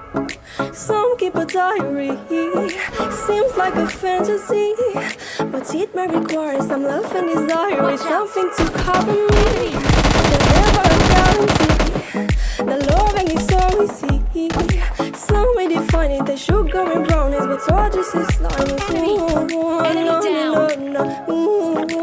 Some keep a diary, seems like a fantasy, but it may require some love and desire, something to cover me. There's never a guarantee, the loving is all we see. Some may define it as sugar and brownies, but all just is slimy. Enemy down.